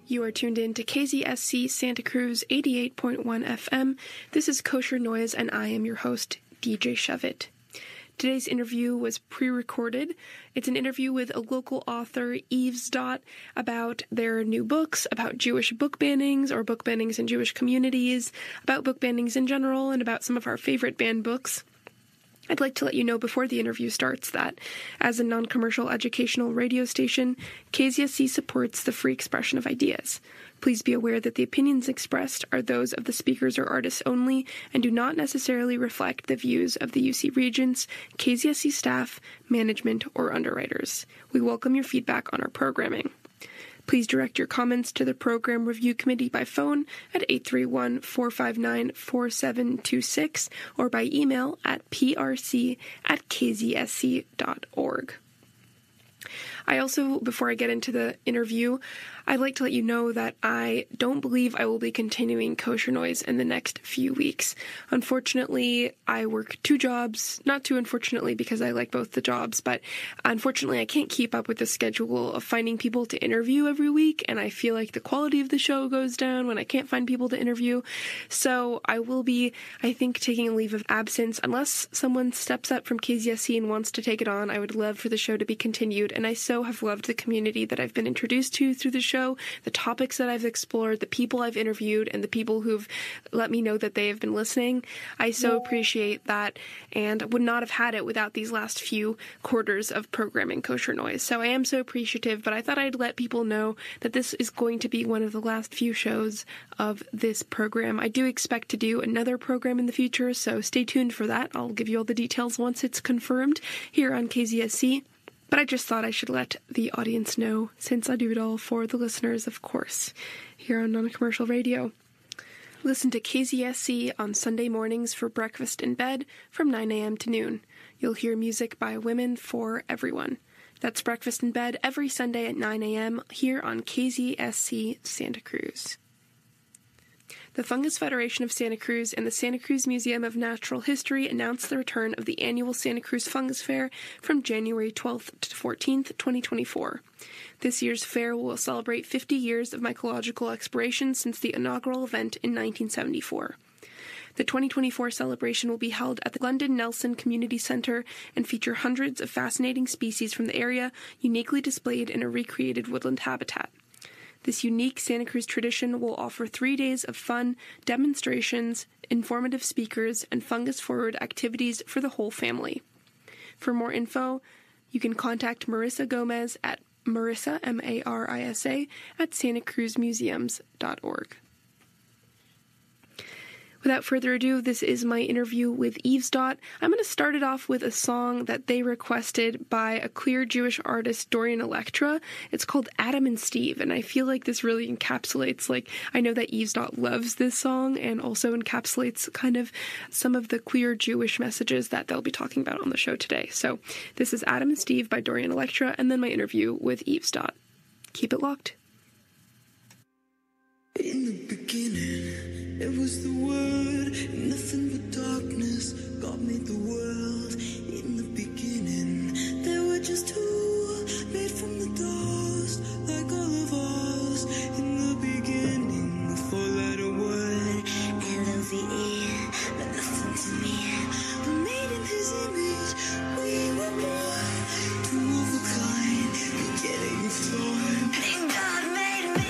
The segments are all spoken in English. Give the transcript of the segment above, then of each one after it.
You are tuned in to KZSC Santa Cruz 88.1 FM. This is Kosher Noise, and I am your host, DJ Shovit. Today's interview was pre-recorded. It's an interview with a local author, Yves, about their new books, about Jewish book bannings or book bannings in Jewish communities, about book bannings in general, and about some of our favorite banned books. I'd like to let you know before the interview starts that, as a non-commercial educational radio station, KZSC supports the free expression of ideas. Please be aware that the opinions expressed are those of the speakers or artists only and do not necessarily reflect the views of the UC Regents, KZSC staff, management, or underwriters. We welcome your feedback on our programming. Please direct your comments to the Program Review Committee by phone at 831-459-4726 or by email at prc@kzsc.org. I also, before I get into the interview, I'd like to let you know that I don't believe I will be continuing Kosher Noise in the next few weeks. Unfortunately, I work two jobs, not too unfortunately because I like both the jobs, but unfortunately I can't keep up with the schedule of finding people to interview every week, and I feel like the quality of the show goes down when I can't find people to interview. So I will be, I think, taking a leave of absence unless someone steps up from KZSC and wants to take it on. I would love for the show to be continued, and I so have loved the community that I've been introduced to through the show, the topics that I've explored, the people I've interviewed, and the people who've let me know that they have been listening. I so appreciate that and would not have had it without these last few quarters of programming Kosher Noise. So I am so appreciative, but I thought I'd let people know that this is going to be one of the last few shows of this program. I do expect to do another program in the future, so stay tuned for that. I'll give you all the details once it's confirmed here on KZSC. But I just thought I should let the audience know, since I do it all for the listeners, of course, here on non-commercial radio. Listen to KZSC on Sunday mornings for breakfast in bed from 9 a.m. to noon. You'll hear music by women for everyone. That's breakfast in bed every Sunday at 9 a.m. here on KZSC Santa Cruz. The Fungus Federation of Santa Cruz and the Santa Cruz Museum of Natural History announced the return of the annual Santa Cruz Fungus Fair from January 12th to 14th, 2024. This year's fair will celebrate 50 years of mycological exploration since the inaugural event in 1974. The 2024 celebration will be held at the Glendon Nelson Community Center and feature hundreds of fascinating species from the area, uniquely displayed in a recreated woodland habitat. This unique Santa Cruz tradition will offer 3 days of fun, demonstrations, informative speakers, and fungus-forward activities for the whole family. For more info, you can contact Marissa Gomez at Marissa, M-A-R-I-S-A, at santacruzmuseums.org. Without further ado, this is my interview with Yves. I'm going to start it off with a song that they requested by a queer Jewish artist, Dorit Rabinyan. It's called Adam and Steve, and I feel like this really encapsulates, I know that Yves loves this song and also encapsulates kind of some of the queer Jewish messages that they'll be talking about on the show today. So this is Adam and Steve by Dorit Rabinyan, and then my interview with Yves. Keep it locked. In the beginning, it was the Word, nothing but darkness. God made the world. In the beginning, there were just two, made from the dust, like all of us. In the beginning, the four-letter word, L-O-V-E, but nothing to me. We're made in His image, we were born to overcome, beginning of time. And God made me.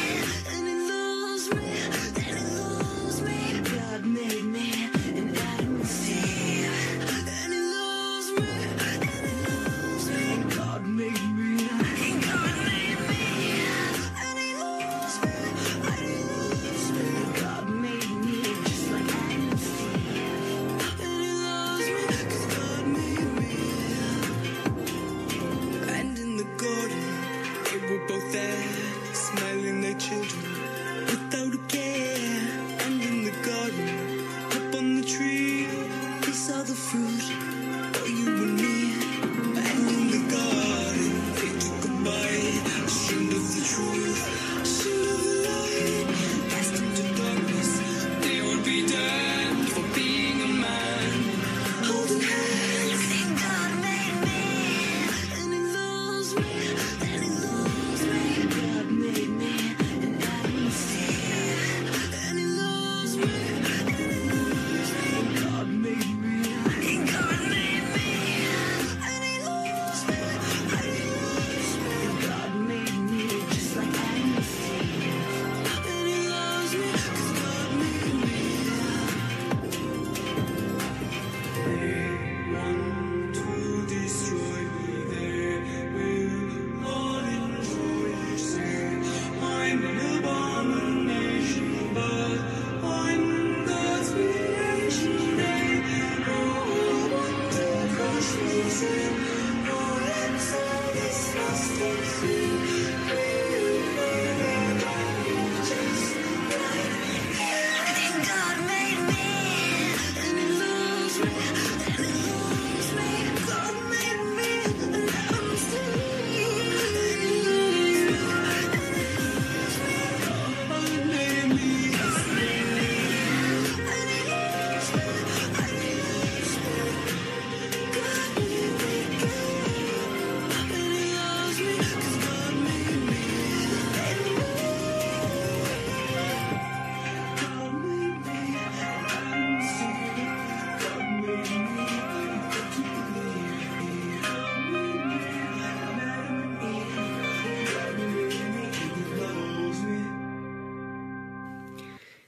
Made me an Adam and Steve, and He loves me, and He loves me, and God made me, and God made me, and He loves me, and He loves me, God made me just like Adam and Steve, and He loves me, 'cause God made me. And in the garden, they were both there, smiling their children without a care. And in the garden, up on the tree, we saw the fruit for you and me. And in the garden, they took a bite, ashamed of the truth, ashamed of the light, cast into darkness. They would be damned for being a man, holding hands. And God made me, and He loves me, and He loves me. God made me,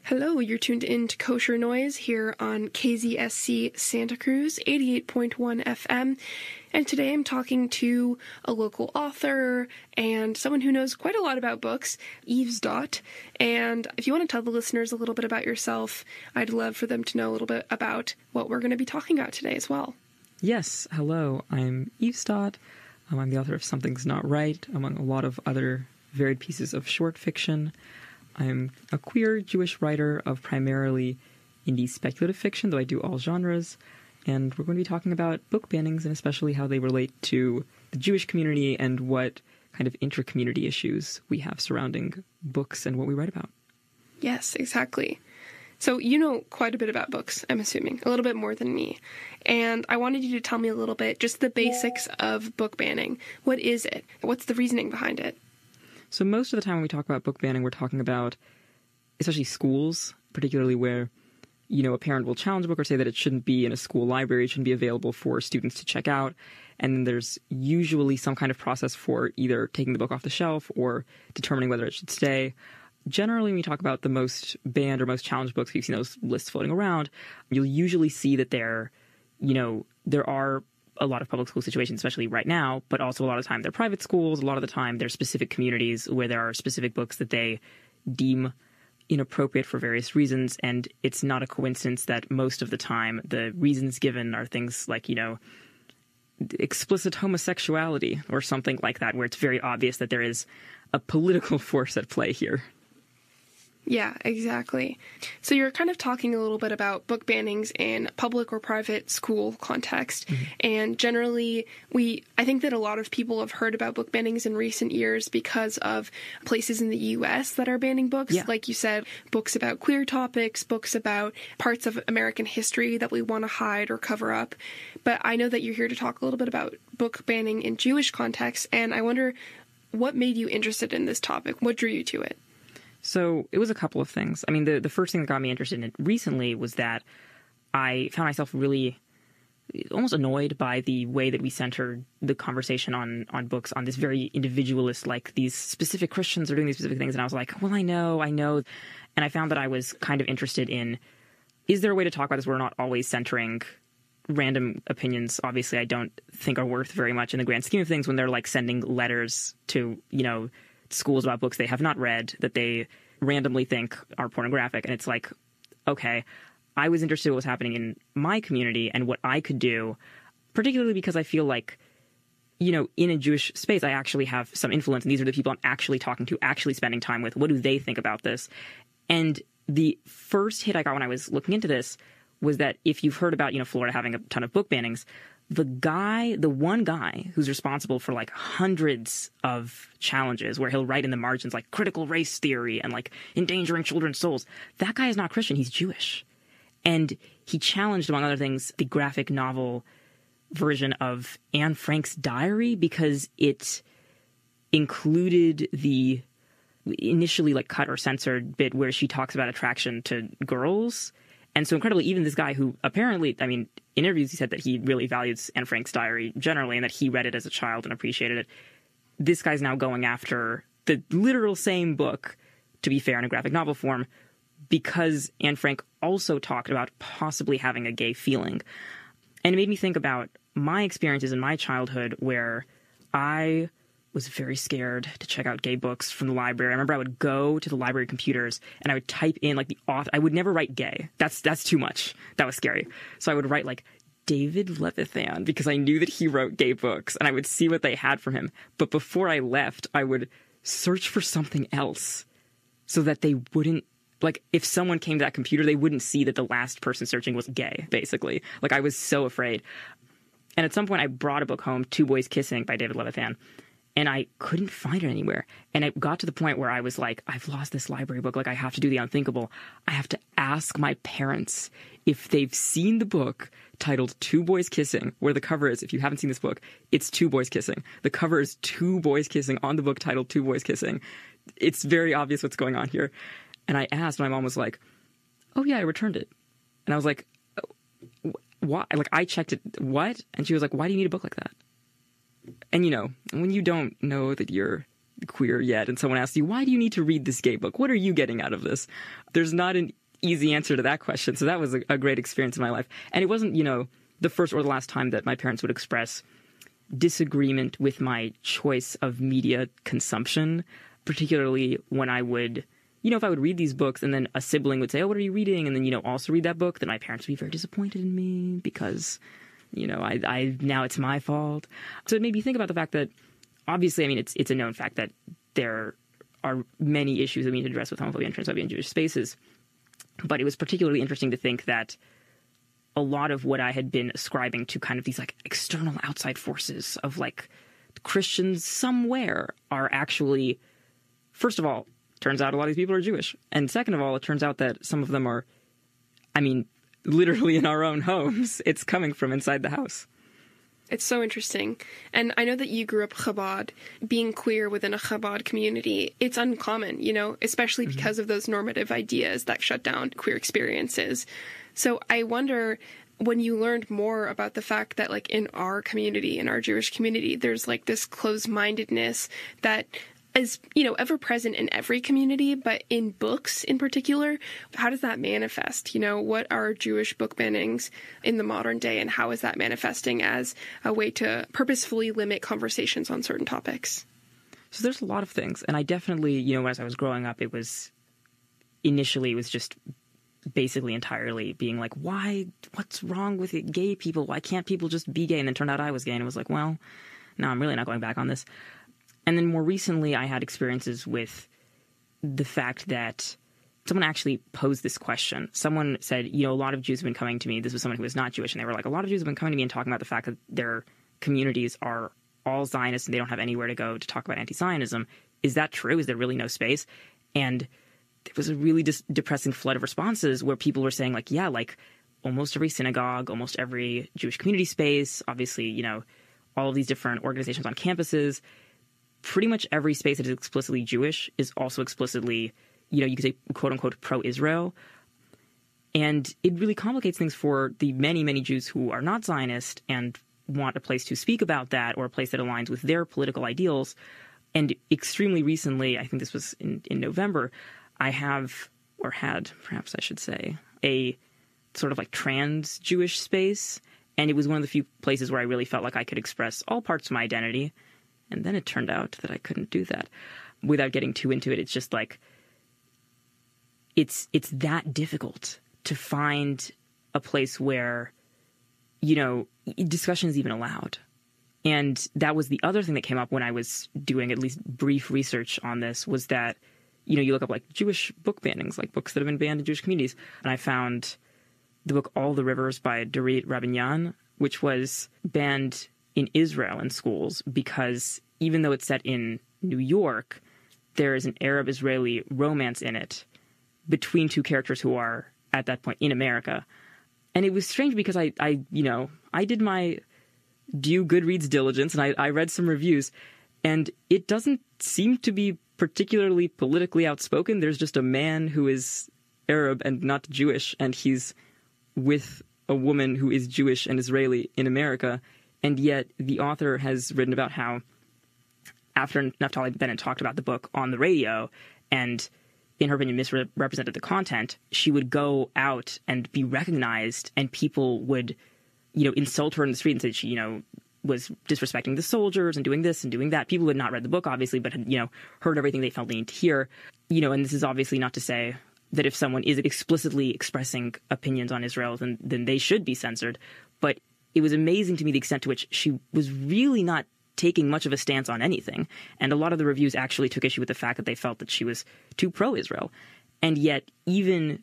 Hello, you're tuned in to Kosher Noise here on KZSC Santa Cruz, 88.1 FM. And today I'm talking to a local author and someone who knows quite a lot about books, Yves. And if you want to tell the listeners a little bit about yourself, I'd love for them to know a little bit about what we're going to be talking about today as well. Yes, hello, I'm Yves. I'm the author of Something's Not Right, among a lot of other varied pieces of short fiction. I'm a queer Jewish writer of primarily indie speculative fiction, though I do all genres. And we're going to be talking about book bannings and especially how they relate to the Jewish community and what kind of intra-community issues we have surrounding books and what we write about. Yes, exactly. So you know quite a bit about books, I'm assuming, a little bit more than me. And I wanted you to tell me a little bit, just the basics of book banning. What is it? What's the reasoning behind it? So most of the time when we talk about book banning, we're talking about especially schools, particularly where, you know, a parent will challenge a book or say that it shouldn't be in a school library, it shouldn't be available for students to check out. And then there's usually some kind of process for either taking the book off the shelf or determining whether it should stay. Generally, when we talk about the most banned or most challenged books, we've seen those lists floating around, you'll usually see that there are a lot of public school situations, especially right now, but also a lot of the time they're private schools. A lot of the time they're specific communities where there are specific books that they deem inappropriate for various reasons. And it's not a coincidence that most of the time the reasons given are things like, you know, explicit homosexuality or something like that, where it's very obvious that there is a political force at play here. Yeah, exactly. So you're kind of talking a little bit about book bannings in public or private school context. Mm-hmm. And generally, I think that a lot of people have heard about book bannings in recent years because of places in the U.S. that are banning books. Yeah. Like you said, books about queer topics, books about parts of American history that we want to hide or cover up. But I know that you're here to talk a little bit about book banning in Jewish context. And I wonder, what made you interested in this topic? What drew you to it? So it was a couple of things. I mean, the first thing that got me interested in it recently was that I found myself really almost annoyed by the way that we centered the conversation on books on this very individualist, like these specific Christians are doing these specific things. And I was like, well, I know. And I found that I was kind of interested in, is there a way to talk about this where we're not always centering random opinions? Obviously, I don't think are worth very much in the grand scheme of things when they're like sending letters to, you know, schools about books they have not read that they randomly think are pornographic. And it's like, okay, I was interested in what was happening in my community and what I could do, particularly because I feel like, you know, in a Jewish space, I actually have some influence. And these are the people I'm actually talking to, actually spending time with. What do they think about this? And the first hit I got when I was looking into this was that if you've heard about, you know, Florida having a ton of book bannings, the one guy who's responsible for like hundreds of challenges where he'll write in the margins like critical race theory and like endangering children's souls, that guy is not Christian. He's Jewish. And he challenged, among other things, the graphic novel version of Anne Frank's diary because it included the initially like cut or censored bit where she talks about attraction to girls. And so incredibly, even this guy who apparently, I mean, in interviews, he said that he really values Anne Frank's diary generally and that he read it as a child and appreciated it. This guy's now going after the literal same book, to be fair, in a graphic novel form, because Anne Frank also talked about possibly having a gay feeling. And it made me think about my experiences in my childhood where I was very scared to check out gay books from the library. I remember I would go to the library computers and I would type in like the author. I would never write gay. That's too much. That was scary. So I would write like David Levithan because I knew that he wrote gay books and I would see what they had from him. But before I left, I would search for something else so that they wouldn't, like if someone came to that computer, they wouldn't see that the last person searching was gay, basically. Like I was so afraid. And at some point I brought a book home, Two Boys Kissing by David Levithan. And I couldn't find it anywhere. And it got to the point where I was like, I've lost this library book. Like, I have to do the unthinkable. I have to ask my parents if they've seen the book titled Two Boys Kissing, where the cover is, if you haven't seen this book, it's Two Boys Kissing. The cover is Two Boys Kissing on the book titled Two Boys Kissing. It's very obvious what's going on here. And I asked, my mom was like, oh, yeah, I returned it. And I was like, why? Like, I checked it. What? And she was like, why do you need a book like that? And, you know, when you don't know that you're queer yet and someone asks you, why do you need to read this gay book? What are you getting out of this? There's not an easy answer to that question. So that was a great experience in my life. And it wasn't, the first or the last time that my parents would express disagreement with my choice of media consumption, particularly when I would, if I would read these books and then a sibling would say, oh, what are you reading? And then, also read that book, then my parents would be very disappointed in me because, I now it's my fault. So it made me think about the fact that, obviously, it's a known fact that there are many issues that we need to address with homophobia and transphobia in Jewish spaces. But it was particularly interesting to think that a lot of what I had been ascribing to kind of these like external outside forces of like Christians somewhere are actually, first of all, turns out a lot of these people are Jewish. And second of all, it turns out that some of them are, literally in our own homes. It's coming from inside the house. It's so interesting. And I know that you grew up Chabad. Being queer within a Chabad community, it's uncommon, especially because of those normative ideas that shut down queer experiences. So I wonder, when you learned more about the fact that, like, in our community, in our Jewish community, there's, like, this closed-mindedness that is, ever present in every community, but in books in particular, how does that manifest? What are Jewish book bannings in the modern day, and how is that manifesting as a way to purposefully limit conversations on certain topics? So there's a lot of things. And I definitely, as I was growing up, it was just basically entirely being like, what's wrong with it? Gay people? Why can't people just be gay? And then turned out I was gay, and it was like, well, no, I'm really not going back on this. And then more recently, I had experiences with the fact that someone actually posed this question. Someone said, a lot of Jews have been coming to me. This was someone who was not Jewish. And they were like, a lot of Jews have been coming to me and talking about the fact that their communities are all Zionists and they don't have anywhere to go to talk about anti-Zionism. Is that true? Is there really no space? And there was a really depressing flood of responses where people were saying, like, yeah, like almost every synagogue, almost every Jewish community space, obviously, all of these different organizations on campuses, pretty much every space that is explicitly Jewish is also explicitly, you could say, quote unquote, pro-Israel. And it really complicates things for the many, many Jews who are not Zionist and want a place to speak about that, or a place that aligns with their political ideals. And extremely recently, I think this was in November, I have, or had, perhaps I should say, a sort of like trans Jewish space. And it was one of the few places where I really felt like I could express all parts of my identity. And then it turned out that I couldn't do that. Without getting too into it, it's just like, it's that difficult to find a place where, discussion is even allowed. And that was the other thing that came up when I was doing at least brief research on this, was that, you look up like Jewish book bannings, like books that have been banned in Jewish communities. And I found the book All the Rivers by Dorit Rabinyan, which was banned in Israel in schools because even though it's set in New York, there is an Arab-Israeli romance in it between two characters who are, at that point, in America. And it was strange because I did my due Goodreads diligence, and I read some reviews, and it doesn't seem to be particularly politically outspoken. There's just a man who is Arab and not Jewish, and he's with a woman who is Jewish and Israeli in America. And yet the author has written about how after Naftali Bennett talked about the book on the radio and, in her opinion, misrepresented the content, she would go out and be recognized, and people would, insult her in the street and say she, was disrespecting the soldiers and doing this and doing that. People who had not read the book, obviously, but had, heard everything they felt they need to hear. And this is obviously not to say that if someone is explicitly expressing opinions on Israel, then they should be censored. But it was amazing to me the extent to which she was really not taking much of a stance on anything. And a lot of the reviews actually took issue with the fact that they felt that she was too pro-Israel. And yet, even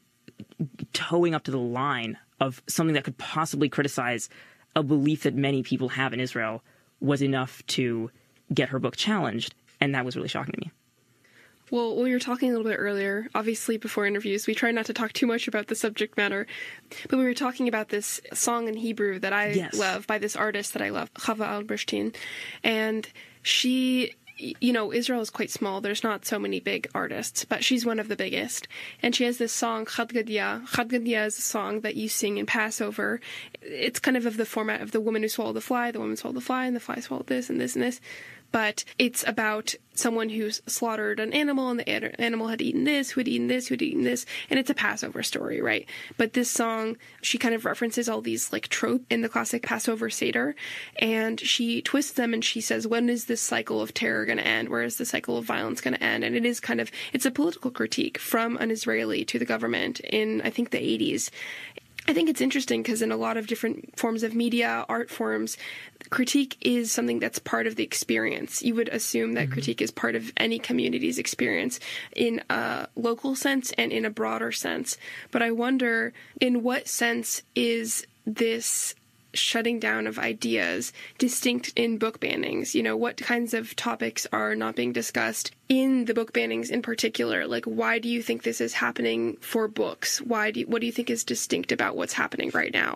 towing up to the line of something that could possibly criticize a belief that many people have in Israel was enough to get her book challenged. And that was really shocking to me. Well, we were talking a little bit earlier, obviously before interviews, we try not to talk too much about the subject matter, but we were talking about this song in Hebrew that I love by this artist that I love, Chava Alberstein. And she, Israel is quite small. There's not so many big artists, but she's one of the biggest. And she has this song, Gadya. Gadya is a song that you sing in Passover. It's kind of the format of the woman who swallowed the fly, and the fly swallowed this and this and this. but it's about someone who's slaughtered an animal, and the animal had eaten this, who had eaten this, who had eaten this, and it's a Passover story, right? But this song, she kind of references all these like tropes in the classic Passover Seder, and she twists them and she says, when is this cycle of terror going to end? Where is the cycle of violence going to end? And it is kind of, it's a political critique from an Israeli to the government in, I think, the 80s. I think it's interesting because in a lot of different forms of media, art forms, critique is something that's part of the experience. You would assume that critique is part of any community's experience in a local sense and in a broader sense. But I wonder, in what sense is this shutting down of ideas distinct in book bannings? You know, what kinds of topics are not being discussed in the book bannings in particular? Like, why do you think this is happening for books? What do you think is distinct about what's happening right now?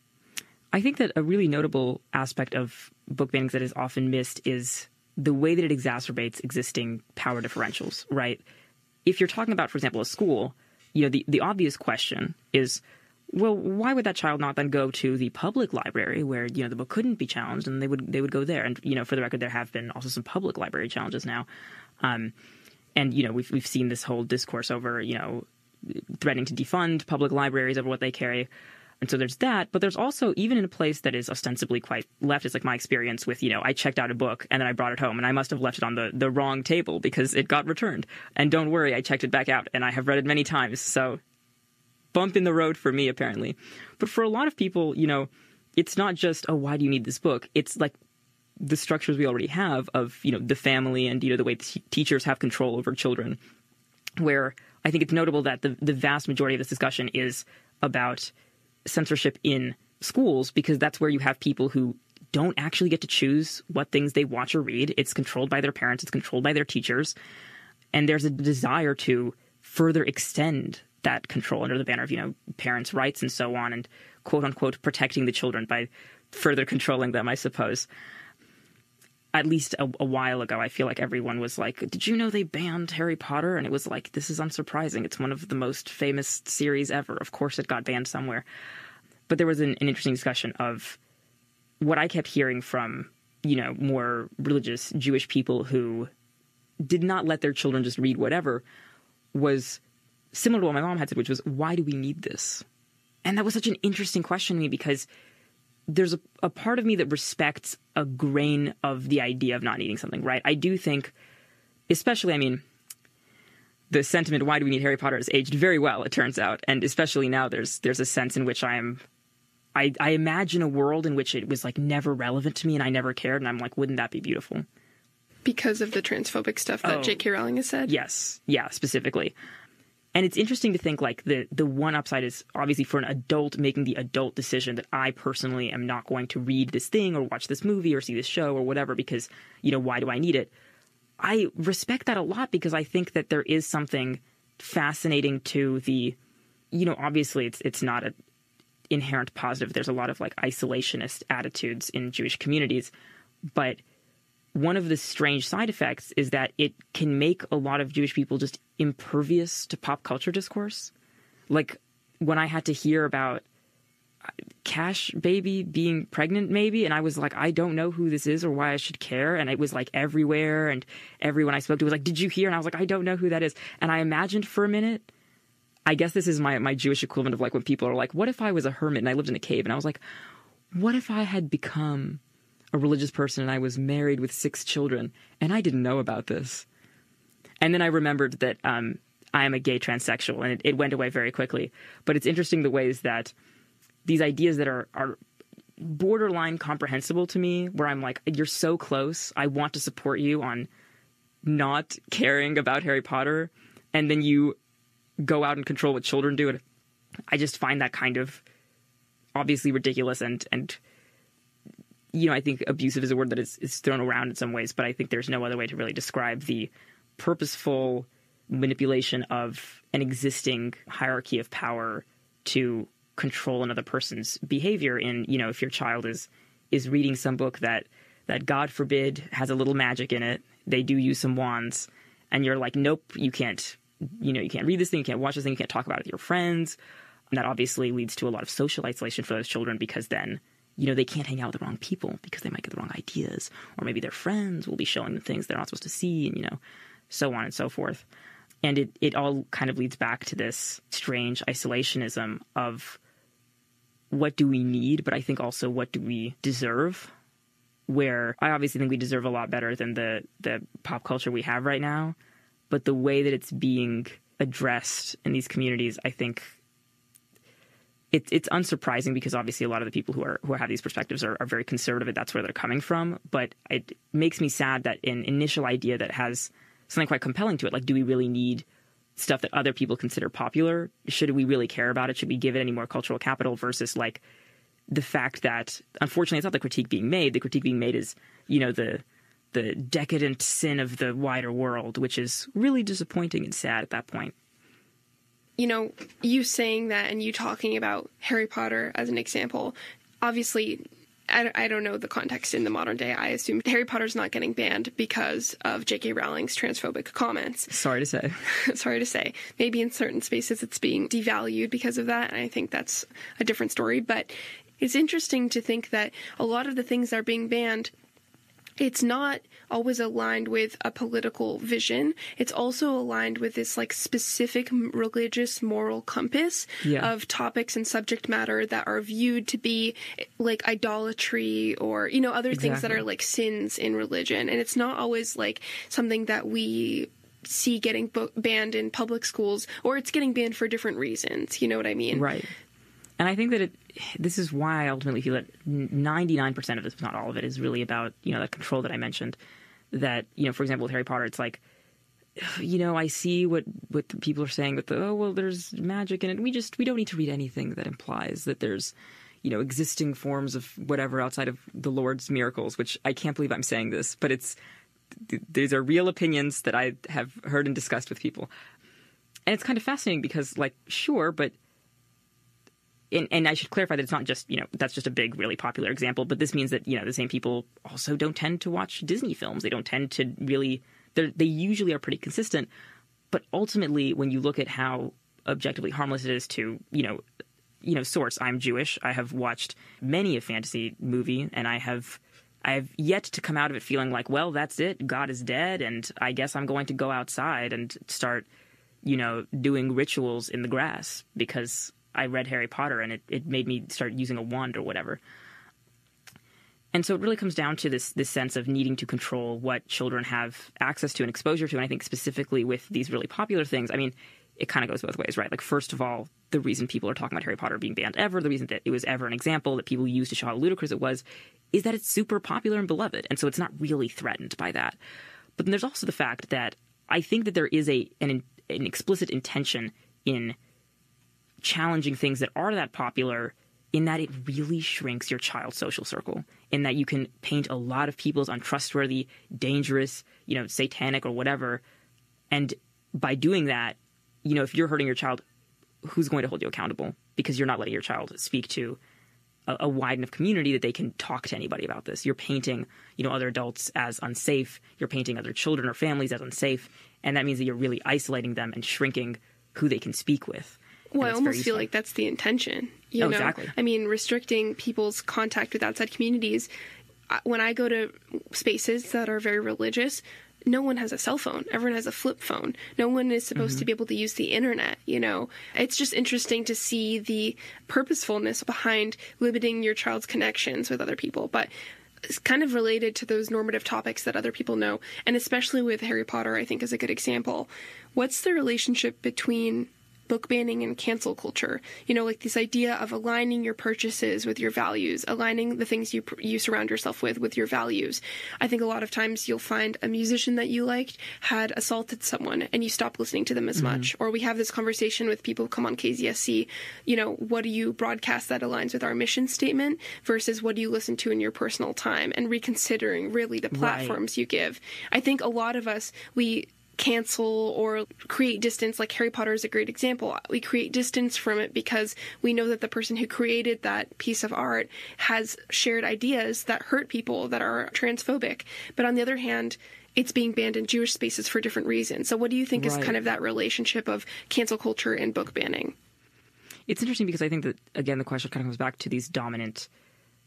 I think that a really notable aspect of book bannings that is often missed is the way that it exacerbates existing power differentials, right? If you're talking about, for example, a school, you know, the obvious question is, well, why would that child not then go to the public library where, you know, the book couldn't be challenged, and they would go there? And, you know, for the record, there have been also some public library challenges now. And, you know, we've seen this whole discourse over, you know, threatening to defund public libraries over what they carry. And so there's that. But there's also, even in a place that is ostensibly quite leftist, like my experience with, you know, I checked out a book and then I brought it home and I must have left it on the wrong table because it got returned. And don't worry, I checked it back out and I have read it many times. So bump in the road for me, apparently. But for a lot of people, you know, it's not just, oh, why do you need this book? It's like the structures we already have of, you know, the family and, you know, the way teachers have control over children, where I think it's notable that the vast majority of this discussion is about censorship in schools, because that's where you have people who don't actually get to choose what things they watch or read. It's controlled by their parents. It's controlled by their teachers. And there's a desire to further extend that control under the banner of, you know, parents' rights and so on, and quote unquote protecting the children by further controlling them, I suppose. At least a while ago, I feel like everyone was like, did you know they banned Harry Potter? And it was like, this is unsurprising. It's one of the most famous series ever. Of course it got banned somewhere. But there was an interesting discussion of what I kept hearing from, you know, more religious Jewish people who did not let their children just read whatever, was similar to what my mom had said, which was, why do we need this? And that was such an interesting question to me, because there's a part of me that respects a grain of the idea of not needing something, right? I do think, especially, I mean, the sentiment, why do we need Harry Potter, has aged very well, it turns out. And especially now there's a sense in which I imagine a world in which it was like never relevant to me and I never cared. And I'm like, wouldn't that be beautiful? Because of the transphobic stuff that J.K. Rowling has said? Yes. Yeah, specifically. And it's interesting to think, like, the one upside is obviously for an adult making the adult decision that I personally am not going to read this thing or watch this movie or see this show or whatever because, you know, why do I need it? I respect that a lot, because I think that there is something fascinating to the, you know, obviously it's not an inherent positive. There's a lot of, like, isolationist attitudes in Jewish communities. But one of the strange side effects is that it can make a lot of Jewish people just impervious to pop culture discourse. Like, when I had to hear about Cash Baby being pregnant, maybe, and I was like, I don't know who this is or why I should care. And it was like everywhere, and everyone I spoke to was like, did you hear? And I was like, I don't know who that is. And I imagined for a minute, I guess this is my Jewish equivalent of like when people are like, what if I was a hermit and I lived in a cave? And I was like, what if I had become a religious person and I was married with 6 children and I didn't know about this? And then I remembered that I am a gay transsexual, and it went away very quickly. But it's interesting the ways that these ideas that are borderline comprehensible to me, where I'm like, you're so close, I want to support you on not caring about Harry Potter, and then you go out and control what children do. And I just find that kind of obviously ridiculous, and you know, I think abusive is a word that is thrown around in some ways, but I think there's no other way to really describe the purposeful manipulation of an existing hierarchy of power to control another person's behavior. In, you know, if your child is reading some book that God forbid has a little magic in it, they do use some wands, and you're like, nope, you can't read this thing, you can't watch this thing, you can't talk about it with your friends. And that obviously leads to a lot of social isolation for those children, because then they can't hang out with the wrong people because they might get the wrong ideas, or maybe their friends will be showing them things they're not supposed to see, and, so on and so forth. And it all kind of leads back to this strange isolationism of what do we need, but I think also what do we deserve, where I obviously think we deserve a lot better than the pop culture we have right now. But the way that it's being addressed in these communities, I think it's unsurprising, because obviously a lot of the people who have these perspectives are very conservative, and that's where they're coming from. But it makes me sad that an initial idea that has something quite compelling to it, like, do we really need stuff that other people consider popular? Should we really care about it? Should we give it any more cultural capital? Versus, like, the fact that, unfortunately, it's not the critique being made. The critique being made is, the decadent sin of the wider world, which is really disappointing and sad at that point. You saying that and you talking about Harry Potter as an example, obviously, I don't know the context in the modern day. I assume Harry Potter's not getting banned because of J.K. Rowling's transphobic comments. Sorry to say. Sorry to say. Maybe in certain spaces it's being devalued because of that, and I think that's a different story. But it's interesting to think that a lot of the things that are being banned, it's not always aligned with a political vision. It's also aligned with this, like, specific religious moral compass of topics and subject matter that are viewed to be like idolatry or, other things that are like sins in religion. And it's not always like something that we see getting banned in public schools, or it's getting banned for different reasons. You know what I mean? Right. And I think that this is why I ultimately feel that 99% of this, if not all of it, is really about, that control that I mentioned. That, for example, with Harry Potter, it's like, I see what the people are saying, but there's magic in it. We don't need to read anything that implies that there's, existing forms of whatever outside of the Lord's miracles, which I can't believe I'm saying this, but these are real opinions that I have heard and discussed with people. And it's kind of fascinating because, like, sure, but and I should clarify that it's not just, that's just a big, really popular example, but this means that, the same people also don't tend to watch Disney films. They don't tend to really, they usually are pretty consistent. But ultimately, when you look at how objectively harmless it is to, source, I'm Jewish. I have watched many a fantasy movie, and I have yet to come out of it feeling like, well, that's it. God is dead, and I guess I'm going to go outside and start, doing rituals in the grass because I read Harry Potter and it made me start using a wand or whatever. And so it really comes down to this sense of needing to control what children have access to and exposure to. And I think specifically with these really popular things, I mean, it kind of goes both ways, right? Like, first of all, the reason people are talking about Harry Potter being banned ever, the reason that it was ever an example that people use to show how ludicrous it was, is that it's super popular and beloved. And so it's not really threatened by that. But then there's also the fact that I think that there is an explicit intention in challenging things that are that popular, in that it really shrinks your child's social circle, in that you can paint a lot of people as untrustworthy, dangerous, satanic or whatever. And by doing that, if you're hurting your child, who's going to hold you accountable? Because you're not letting your child speak to a wide enough community that they can talk to anybody about this. You're painting, other adults as unsafe. You're painting other children or families as unsafe. And that means that you're really isolating them and shrinking who they can speak with. Well, I almost feel like that's the intention. You know? Exactly. I mean, restricting people's contact with outside communities. When I go to spaces that are very religious, no one has a cell phone. Everyone has a flip phone. No one is supposed to be able to use the internet, It's just interesting to see the purposefulness behind limiting your child's connections with other people. But it's kind of related to those normative topics that other people know. And especially with Harry Potter, I think is a good example. What's the relationship between book banning and cancel culture? Like this idea of aligning your purchases with your values, aligning the things you surround yourself with your values. I think a lot of times you'll find a musician that you liked had assaulted someone and you stop listening to them as much. Or we have this conversation with people who come on KZSC, what do you broadcast that aligns with our mission statement versus what do you listen to in your personal time, and reconsidering really the platforms you give. I think a lot of us, we cancel or create distance. Like Harry Potter is a great example. We create distance from it because we know that the person who created that piece of art has shared ideas that hurt people, that are transphobic. But on the other hand, it's being banned in Jewish spaces for different reasons. So what do you think is kind of that relationship of cancel culture and book banning? It's interesting because I think that, again, the question kind of comes back to these dominant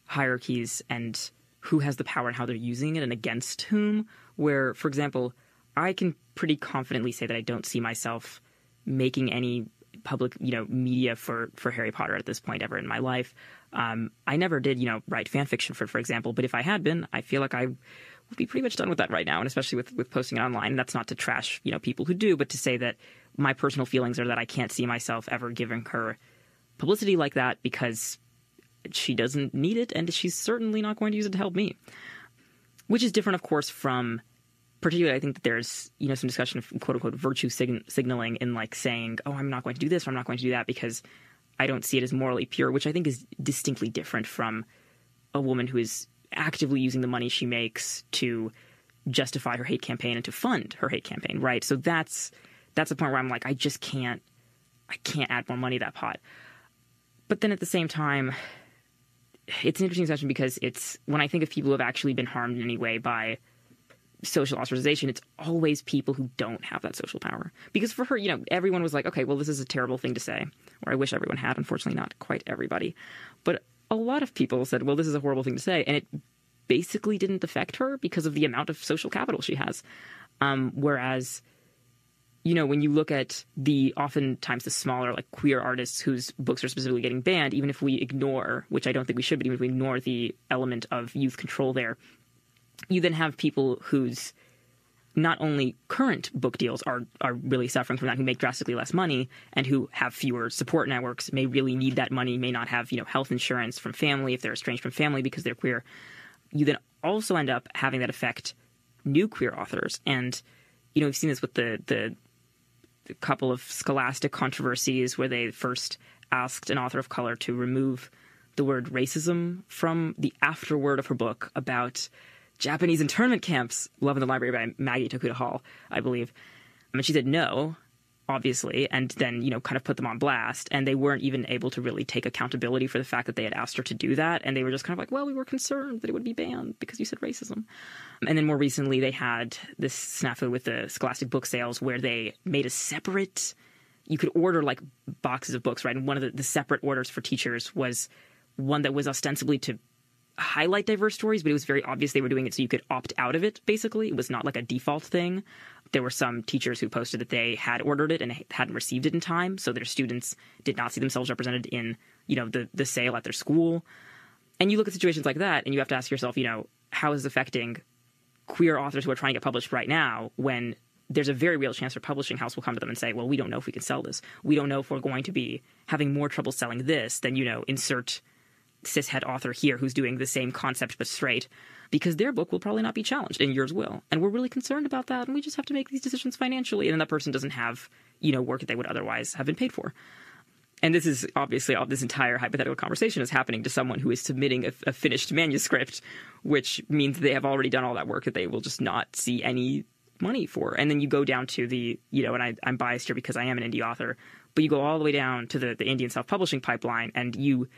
hierarchies and who has the power and how they're using it and against whom, where, for example, I can pretty confidently say that I don't see myself making any public, media for Harry Potter at this point ever in my life. I never did, write fan fiction for example, but if I had been, I feel like I would be pretty much done with that right now, and especially with posting it online. And that's not to trash, people who do, but to say that my personal feelings are that I can't see myself ever giving her publicity like that because she doesn't need it, and she's certainly not going to use it to help me. Which is different, of course, from particularly I think that there's, some discussion of quote-unquote virtue signaling in like saying, oh, I'm not going to do this or I'm not going to do that because I don't see it as morally pure, which I think is distinctly different from a woman who is actively using the money she makes to justify her hate campaign and to fund her hate campaign, right? So that's the point where I'm like, I can't add more money to that pot. But then at the same time, it's an interesting discussion because it's when I think of people who have actually been harmed in any way by social ostracization, it's always people who don't have that social power. Because for her, everyone was like, okay, well, this is a terrible thing to say, or I wish everyone had. Unfortunately, not quite everybody. But a lot of people said, well, this is a horrible thing to say. And it basically didn't affect her because of the amount of social capital she has. Whereas, when you look at oftentimes the smaller, like queer artists whose books are specifically getting banned, even if we ignore, which I don't think we should, but even if we ignore the element of youth control there, you then have people whose not only current book deals are really suffering from that, who make drastically less money and who have fewer support networks, may really need that money, may not have, health insurance from family if they're estranged from family because they're queer. You then also end up having that affect new queer authors. And, we've seen this with the couple of scholastic controversies where they first asked an author of color to remove the word racism from the afterword of her book about Japanese internment camps, Love in the Library by Maggie Tokuda Hall, I believe. And she said no, obviously, and then, kind of put them on blast. And they weren't even able to really take accountability for the fact that they had asked her to do that. And they were just kind of like, well, we were concerned that it would be banned because you said racism. And then more recently, they had this snafu with the Scholastic book sales where they made a separate, you could order like boxes of books, right? And one of the separate orders for teachers was one that was ostensibly to highlight diverse stories, but it was very obvious they were doing it so you could opt out of it, basically. It was not like a default thing. There were some teachers who posted that they had ordered it and hadn't received it in time, so their students did not see themselves represented in, the sale at their school. And you look at situations like that, and you have to ask yourself, how is this affecting queer authors who are trying to get published right now when there's a very real chance their publishing house will come to them and say, well, we don't know if we can sell this. We don't know if we're going to be having more trouble selling this than, insert cishet author here who's doing the same concept but straight, because their book will probably not be challenged and yours will. And we're really concerned about that, and we just have to make these decisions financially. And then that person doesn't have, work that they would otherwise have been paid for. And this is obviously, this entire hypothetical conversation is happening to someone who is submitting a finished manuscript, which means they have already done all that work that they will just not see any money for. And then you go down to the, and I'm biased here because I am an indie author, but you go all the way down to the indie and self-publishing pipeline, and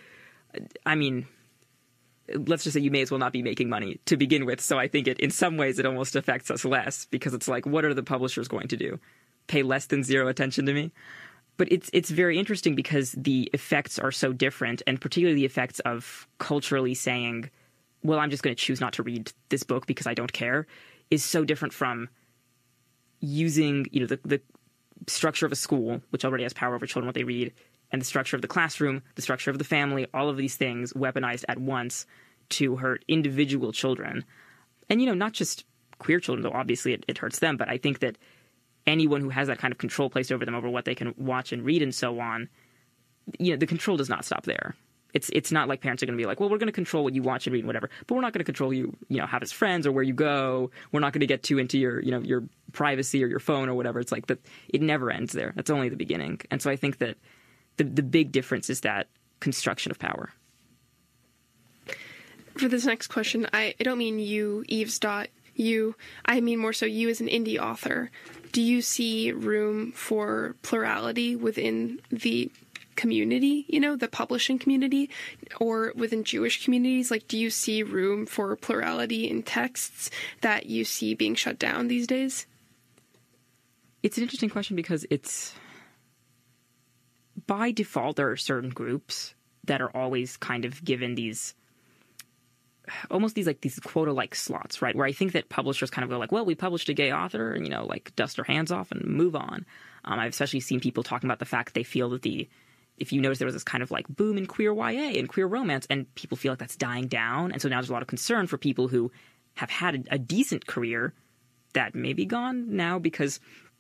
let's just say you may as well not be making money to begin with. So I think in some ways it almost affects us less because it's like, what are the publishers going to do? Pay less than zero attention to me? But it's very interesting because the effects are so different, and particularly the effects of culturally saying, well, I'm just going to choose not to read this book because I don't care, is so different from using, the structure of a school, which already has power over children, what they read, and the structure of the classroom, the structure of the family, all of these things weaponized at once to hurt individual children. And, not just queer children, though obviously it hurts them, but I think that anyone who has that kind of control placed over them, over what they can watch and read and so on, the control does not stop there. It's not like parents are going to be like, well, we're going to control what you watch and read and whatever, but we're not going to control you, have as friends or where you go. We're not going to get too into your, your privacy or your phone or whatever. It's like that. It never ends there. That's only the beginning. And so I think that the big difference is that construction of power. For this next question, I don't mean you, Yves. I mean more so you as an indie author. Do you see room for plurality within the community, the publishing community, or within Jewish communities? Like, do you see room for plurality in texts that you see being shut down these days? It's an interesting question because by default, there are certain groups that are always kind of given these almost these quota-like slots, right? Where I think that publishers kind of go like, well, we published a gay author and, dust our hands off and move on. I've especially seen people talking about the fact that they feel that if you notice there was this kind of like boom in queer YA and queer romance, and people feel like that's dying down. And so now there's a lot of concern for people who have had a decent career that may be gone now, because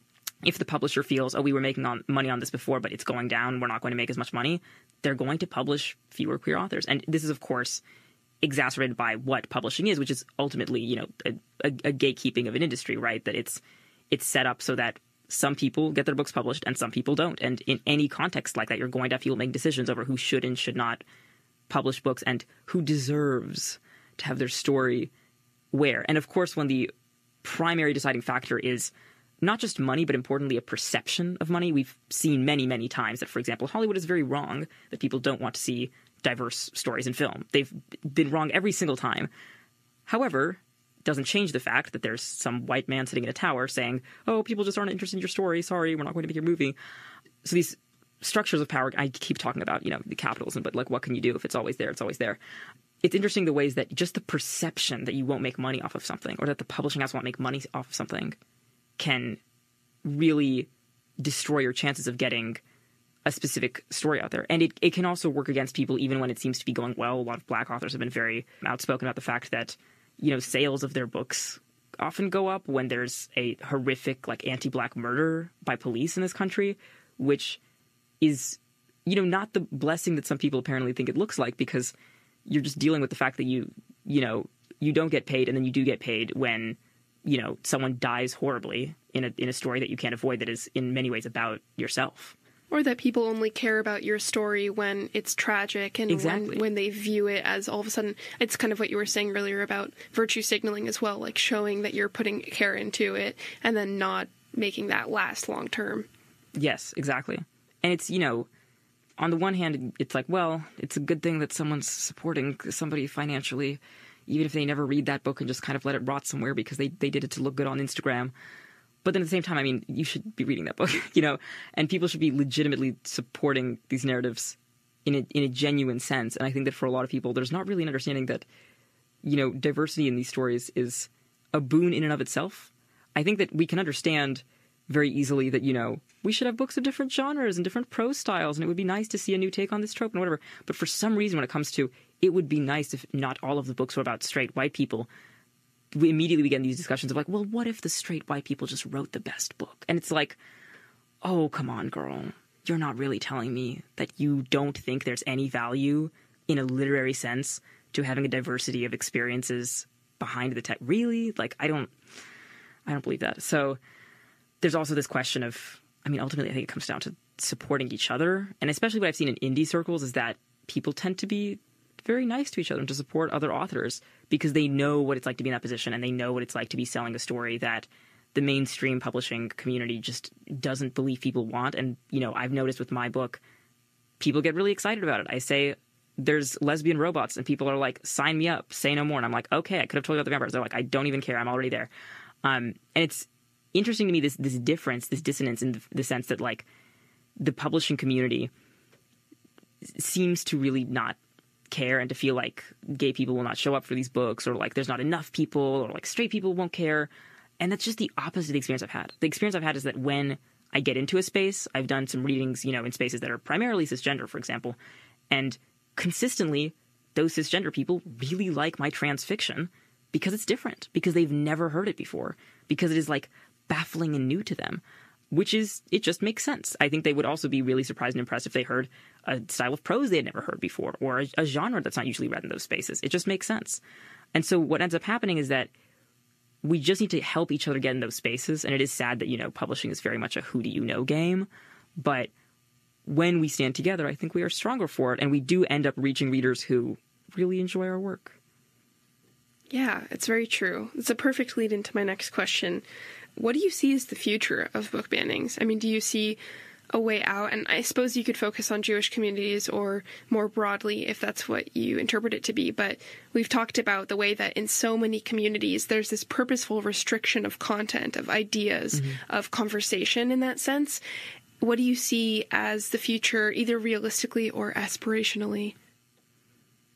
if the publisher feels, we were making money on this before, but it's going down, we're not going to make as much money, they're going to publish fewer queer authors. And this is, of course, exacerbated by what publishing is, which is ultimately, a gatekeeping of an industry, right? That it's set up so that some people get their books published and some people don't. And in any context like that, you're going to have people make decisions over who should and should not publish books and who deserves to have their story where. And of course, when the primary deciding factor is not just money, but importantly, a perception of money, we've seen many, many times that, for example, Hollywood is very wrong that people don't want to see diverse stories in film. They've been wrong every single time. However, doesn't change the fact that there's some white man sitting in a tower saying, people just aren't interested in your story. Sorry, we're not going to make your movie. So these structures of power, I keep talking about, the capitalism, but like, what can you do if it's always there? It's always there. It's interesting the ways that just the perception that you won't make money off of something, or that the publishing house won't make money off of something, can really destroy your chances of getting a specific story out there. And it can also work against people even when it seems to be going well. A lot of Black authors have been very outspoken about the fact that, sales of their books often go up when there's a horrific, like, anti-Black murder by police in this country, which is, not the blessing that some people apparently think it looks like, because you're just dealing with the fact that you don't get paid, and then you do get paid when, someone dies horribly in a story that you can't avoid, that is in many ways about yourself. Or that people only care about your story when it's tragic, and exactly. when they view it as all of a sudden, it's kind of what you were saying earlier about virtue signaling as well, like showing that you're putting care into it and then not making that last long term. Yes, exactly. And it's, on the one hand, it's like, well, it's a good thing that someone's supporting somebody financially, even if they never read that book and just kind of let it rot somewhere because they did it to look good on Instagram. But then at the same time, I mean, you should be reading that book, and people should be legitimately supporting these narratives in a genuine sense. And I think that for a lot of people, there's not really an understanding that, diversity in these stories is a boon in and of itself. I think that we can understand very easily that, we should have books of different genres and different prose styles, and it would be nice to see a new take on this trope and whatever. But for some reason, when it comes to, it would be nice if not all of the books were about straight white people, we immediately get in these discussions of like, well, what if the straight white people just wrote the best book? And it's like, oh, come on, girl. You're not really telling me that you don't think there's any value in a literary sense to having a diversity of experiences behind the text. Really? Like, I don't believe that. So there's also this question of, I mean, ultimately, I think it comes down to supporting each other. And especially what I've seen in indie circles is that people tend to be very nice to each other and to support other authors because they know what it's like to be in that position, and they know what it's like to be selling a story that the mainstream publishing community just doesn't believe people want. And, I've noticed with my book, people get really excited about it. I say there's lesbian robots and people are like, sign me up, say no more. And I'm like, okay, I could have told you about the vampires. They're like, I don't even care. I'm already there. And it's interesting to me, this difference, this dissonance in the sense that like the publishing community seems to really not care and to feel like gay people will not show up for these books, or like there's not enough people, or like straight people won't care. And that's just the opposite of the experience I've had. The experience I've had is that when I get into a space, I've done some readings, in spaces that are primarily cisgender, for example, and consistently those cisgender people really like my trans fiction because it's different, because they've never heard it before, because it is like baffling and new to them, it just makes sense. I think they would also be really surprised and impressed if they heard a style of prose they had never heard before, or a genre that's not usually read in those spaces. It just makes sense. And so what ends up happening is that we just need to help each other get in those spaces. And it is sad that, publishing is very much a who do you know game. But when we stand together, I think we are stronger for it. And we do end up reaching readers who really enjoy our work. Yeah, it's very true. It's a perfect lead into my next question. What do you see as the future of book bannings? I mean, do you see a way out? And I suppose you could focus on Jewish communities or more broadly if that's what you interpret it to be. But we've talked about the way that in so many communities, there's this purposeful restriction of content, of ideas, of conversation in that sense. What do you see as the future, either realistically or aspirationally?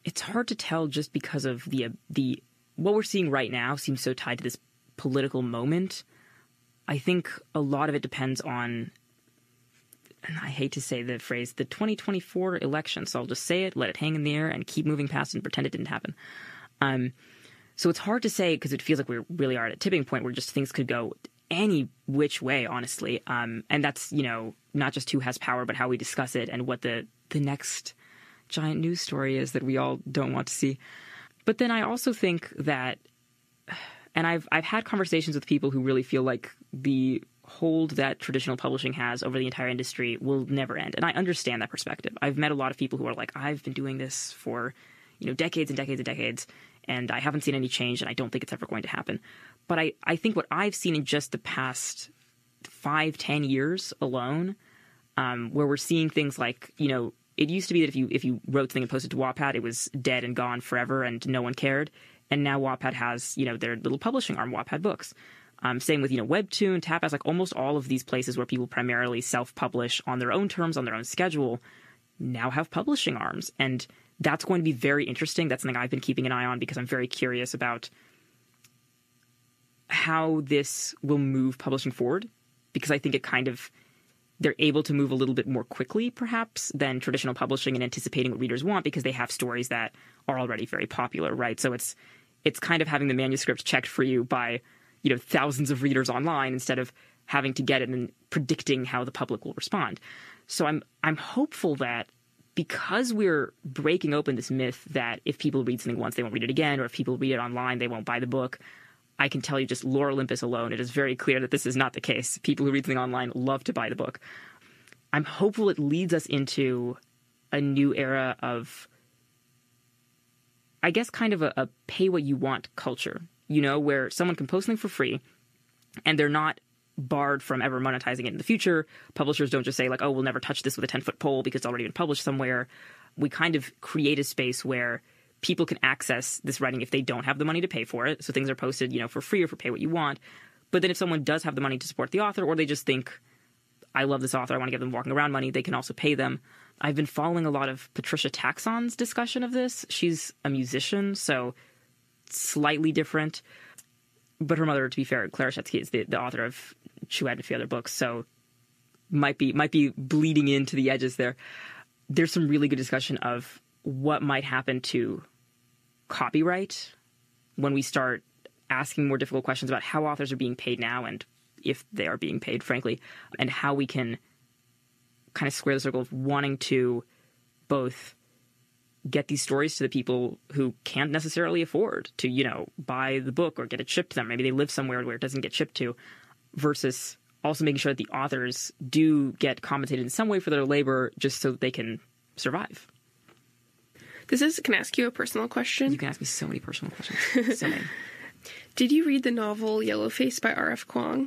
it's hard to tell just because of the what we're seeing right now seems so tied to this political moment. I think a lot of it depends on, and I hate to say the phrase, the 2024 election. So I'll just say it, let it hang in the air, and keep moving past and pretend it didn't happen. So it's hard to say because it feels like we really are at a tipping point where just things could go any which way, honestly. And that's, not just who has power, but how we discuss it and what the next giant news story is that we all don't want to see. But then I also think that, and I've had conversations with people who really feel like the hold that traditional publishing has over the entire industry will never end. And I understand that perspective. I've met a lot of people who are like, I've been doing this for, decades and decades and decades, and I haven't seen any change, and I don't think it's ever going to happen. But I think what I've seen in just the past 5-10 years alone, where we're seeing things like, it used to be that if you wrote something and posted to Wattpad, it was dead and gone forever and no one cared. And now Wattpad has, their little publishing arm, Wattpad Books. Same with, Webtoon, Tapas, like almost all of these places where people primarily self-publish on their own terms, on their own schedule, now have publishing arms. And that's going to be very interesting. That's something I've been keeping an eye on because I'm very curious about how this will move publishing forward. Because I think they're able to move a little bit more quickly, perhaps, than traditional publishing and anticipating what readers want because they have stories that are already very popular, right? So it's kind of having the manuscript checked for you by, thousands of readers online instead of having to get it and predicting how the public will respond. So I'm hopeful that because we're breaking open this myth that if people read something once, they won't read it again, or if people read it online, they won't buy the book. I can tell you just Lore Olympus alone, it is very clear that this is not the case. People who read something online love to buy the book. I'm hopeful it leads us into a new era of, I guess, kind of a pay what you want culture, where someone can post something for free and they're not barred from ever monetizing it in the future. Publishers don't just say like, oh, we'll never touch this with a 10-foot pole because it's already been published somewhere. We kind of create a space where people can access this writing if they don't have the money to pay for it. So things are posted, for free or for pay what you want. But then if someone does have the money to support the author, or they just think, I love this author, I want to give them walking around money, they can also pay them. I've been following a lot of Patricia Taxon's discussion of this. She's a musician, so slightly different. But her mother, to be fair, Clara Shetsky, is the author of Chua and a few other books, so might be bleeding into the edges there. There's some really good discussion of what might happen to copyright when we start asking more difficult questions about how authors are being paid now and if they are being paid, frankly, and how we can kind of square the circle of wanting to both get these stories to the people who can't necessarily afford to, buy the book or get it shipped to them. Maybe they live somewhere where it doesn't get shipped to, versus also making sure that the authors do get compensated in some way for their labor just so that they can survive. Can I ask you a personal question? You can ask me so many personal questions. So many. Did you read the novel Yellowface by R.F. Kuang?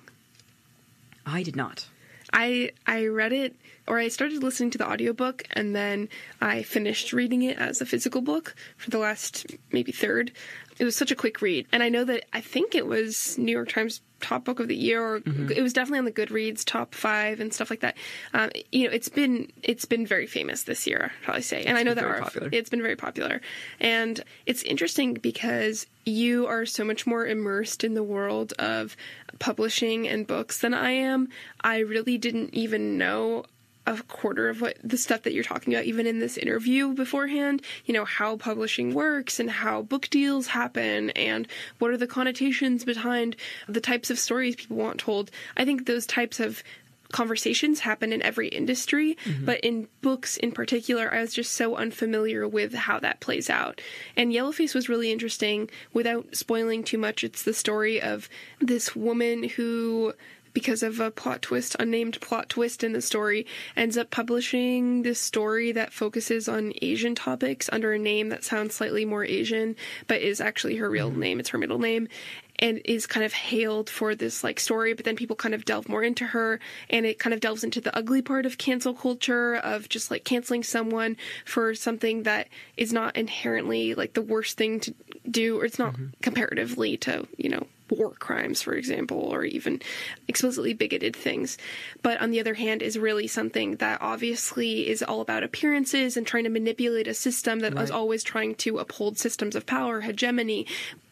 I did not. I read it, or I started listening to the audiobook, and then I finished reading it as a physical book for the last maybe third. It was such a quick read. And I know that I think it was New York Times top book of the year, or it was definitely on the Goodreads top 5 and stuff like that. It's been very famous this year, I'll probably say. And I know that it's been very popular. And it's interesting because you are so much more immersed in the world of publishing and books than I am. I really didn't even know a quarter of what the stuff that you're talking about, even in this interview beforehand, how publishing works and how book deals happen and what are the connotations behind the types of stories people want told. I think those types of conversations happen in every industry, but in books in particular, I was just so unfamiliar with how that plays out. And Yellowface was really interesting. Without spoiling too much, it's the story of this woman who, because of a unnamed plot twist in the story, ends up publishing this story that focuses on Asian topics under a name that sounds slightly more Asian, but is actually her real name. It's her middle name, and is kind of hailed for this story, but then people kind of delve more into her, and it kind of delves into the ugly part of cancel culture, of just canceling someone for something that is not inherently the worst thing to do, or it's not comparatively to, war crimes, for example, or even explicitly bigoted things. But on the other hand, is really something that obviously is all about appearances and trying to manipulate a system that is always trying to uphold systems of power, hegemony.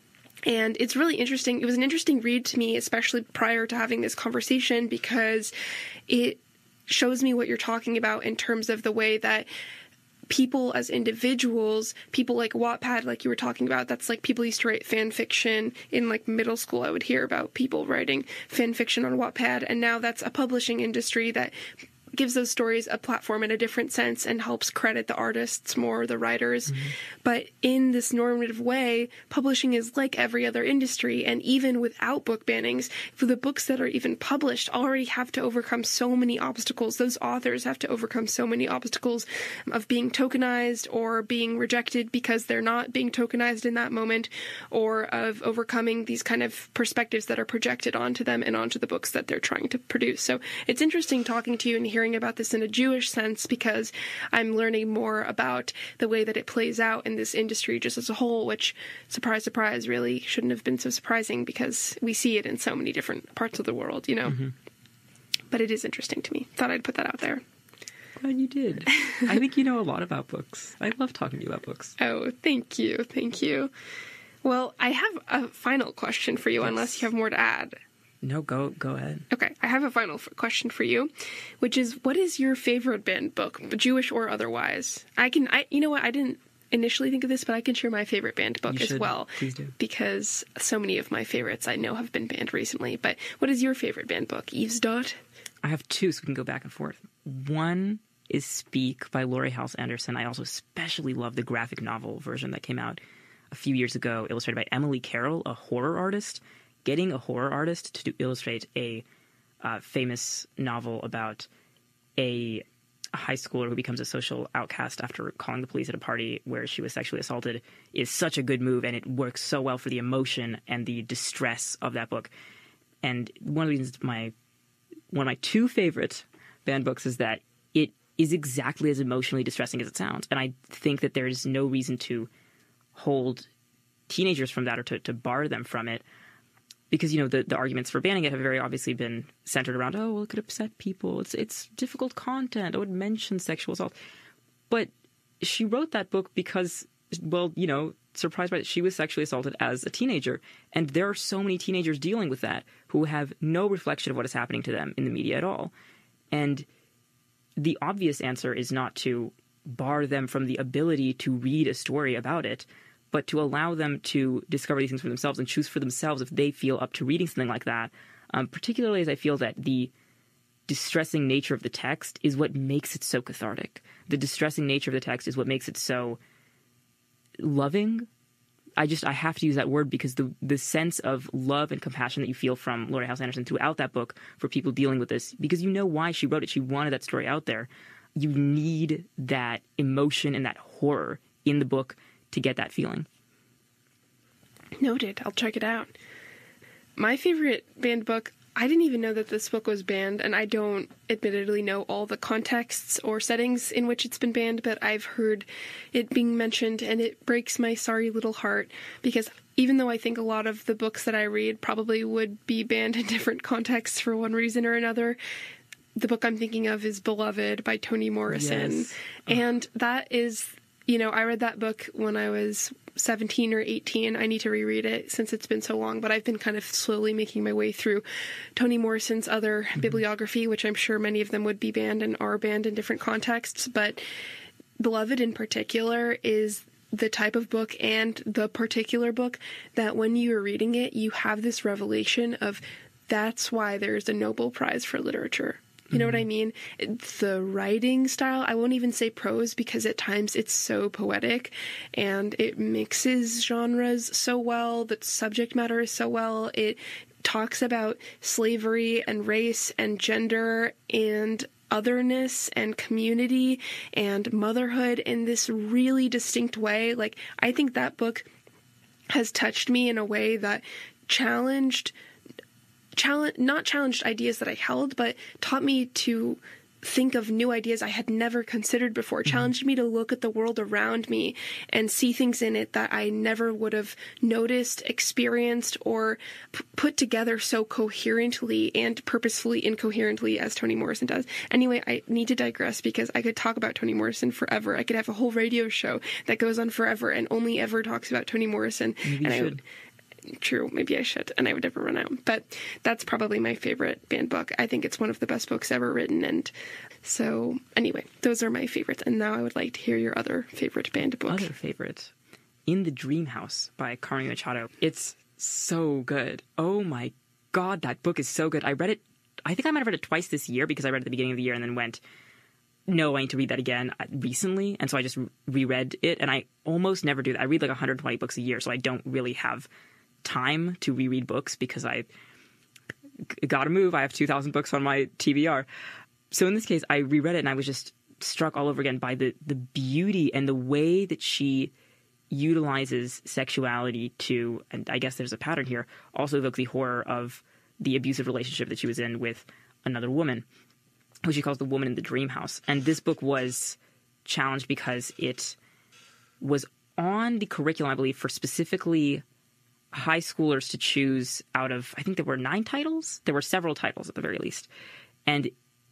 And it's really interesting. It was an interesting read to me, especially prior to having this conversation, because it shows me what you're talking about in terms of the way that people as individuals, people like Wattpad, like you were talking about, that's like people used to write fan fiction in like middle school. I would hear about people writing fan fiction on Wattpad, and now that's a publishing industry that gives those stories a platform in a different sense and helps credit the artists more, the writers. Mm-hmm. But in this normative way, publishing is like every other industry. And even without book bannings, for the books that are even published already have to overcome so many obstacles. Those authors have to overcome so many obstacles of being tokenized or being rejected because they're not being tokenized in that moment, or of overcoming these kind of perspectives that are projected onto them and onto the books that they're trying to produce. So it's interesting talking to you and hearing about this in a Jewish sense, because I'm learning more about the way that it plays out in this industry just as a whole, which, surprise, surprise, really shouldn't have been so surprising because we see it in so many different parts of the world, you know? Mm-hmm. But it is interesting to me. Thought I'd put that out there. Glad you did. I think you know a lot about books. I love talking to you about books. Oh, thank you. Thank you. Well, I have a final question for you, unless you have more to add. No, go ahead. Okay, I have a final question for you, which is, what is your favorite banned book, Jewish or otherwise? You know what, I didn't initially think of this, but I can share my favorite banned book as well. Please do. Because so many of my favorites I know have been banned recently. But what is your favorite banned book, Yves Dot? I have two, so we can go back and forth. One is Speak by Laurie Halse Anderson. I also especially love the graphic novel version that came out a few years ago, illustrated by Emily Carroll, a horror artist. Getting a horror artist to illustrate a famous novel about a high schooler who becomes a social outcast after calling the police at a party where she was sexually assaulted is such a good move, and it works so well for the emotion and the distress of that book. And one of the reasons one of my two favorite banned books is that it is exactly as emotionally distressing as it sounds. And I think that there's no reason to hold teenagers from that or to bar them from it. Because, you know, the arguments for banning it have very obviously been centered around, oh, well, it could upset people. It's difficult content. Oh, it mentions sexual assault. But she wrote that book because, well, you know, surprised by it, she was sexually assaulted as a teenager. And there are so many teenagers dealing with that who have no reflection of what is happening to them in the media at all. And the obvious answer is not to bar them from the ability to read a story about it, but to allow them to discover these things for themselves and choose for themselves if they feel up to reading something like that, particularly as I feel that the distressing nature of the text is what makes it so cathartic. The distressing nature of the text is what makes it so loving. I have to use that word because the sense of love and compassion that you feel from Laurie Halse Anderson throughout that book for people dealing with this, because you know why she wrote it. She wanted that story out there. You need that emotion and that horror in the book to get that feeling. Noted. I'll check it out. My favorite banned book, I didn't even know that this book was banned, and I don't admittedly know all the contexts or settings in which it's been banned, but I've heard it being mentioned, and it breaks my sorry little heart, because even though I think a lot of the books that I read probably would be banned in different contexts for one reason or another, the book I'm thinking of is Beloved by Toni Morrison. Yes. And that is, you know, I read that book when I was 17 or 18. I need to reread it since it's been so long, but I've been kind of slowly making my way through Toni Morrison's other bibliography, which I'm sure many of them would be banned and are banned in different contexts. But Beloved in particular is the type of book and the particular book that when you are reading it, you have this revelation of that's why there's a Nobel Prize for literature. You know what I mean? The writing style, I won't even say prose because at times it's so poetic and it mixes genres so well, the subject matter is so well. It talks about slavery and race and gender and otherness and community and motherhood in this really distinct way. Like, I think that book has touched me in a way that not challenged ideas that I held, but taught me to think of new ideas I had never considered before, challenged me to look at the world around me and see things in it that I never would have noticed, experienced, or put together so coherently and purposefully incoherently as Toni Morrison does. Anyway, I need to digress because I could talk about Toni Morrison forever. I could have a whole radio show that goes on forever and only ever talks about Toni Morrison. Maybe you should. True, maybe I should, and I would never run out. But that's probably my favorite banned book. I think it's one of the best books ever written, and so anyway, those are my favorites. And now I would like to hear your other favorite banned book. Other favorite, In the Dream House by Carmen Machado. It's so good. Oh my God, that book is so good. I read it, I think I might have read it twice this year because I read it at the beginning of the year and then went, no, I need to read that again recently. And so I just reread it, and I almost never do that. I read like 120 books a year, so I don't really have time to reread books because I gotta move. I have 2,000 books on my TBR. So in this case, I reread it and I was just struck all over again by the beauty and the way that she utilizes sexuality to, and I guess there's a pattern here, also evoke the horror of the abusive relationship that she was in with another woman, who she calls the woman in the dream house. And this book was challenged because it was on the curriculum, I believe, for specifically high schoolers to choose out of, I think there were 9 titles. There were several titles at the very least. And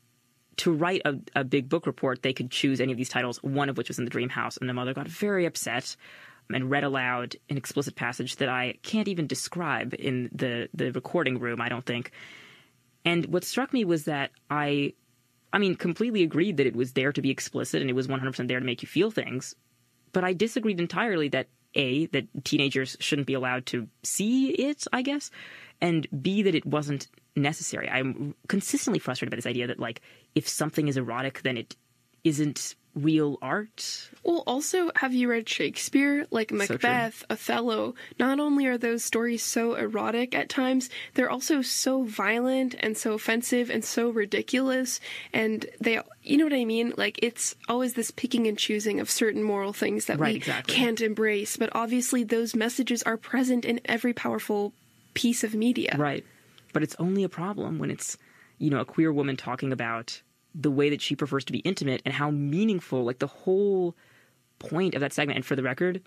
to write a big book report, they could choose any of these titles, one of which was in the dream house. And the mother got very upset and read aloud an explicit passage that I can't even describe in the recording room, I don't think. And what struck me was that I mean, completely agreed that it was there to be explicit and it was 100% there to make you feel things. But I disagreed entirely that A, that teenagers shouldn't be allowed to see it, I guess, and B, that it wasn't necessary. I'm consistently frustrated by this idea that, like, if something is erotic, then it isn't real art. Well, also, have you read Shakespeare? Like Macbeth, Othello. Not only are those stories so erotic at times, they're also so violent and so offensive and so ridiculous. And they, you know what I mean? Like, it's always this picking and choosing of certain moral things that we can't embrace. But obviously, those messages are present in every powerful piece of media. Right. But it's only a problem when it's, you know, a queer woman talking about the way that she prefers to be intimate and how meaningful, like, the whole point of that segment. And for the record,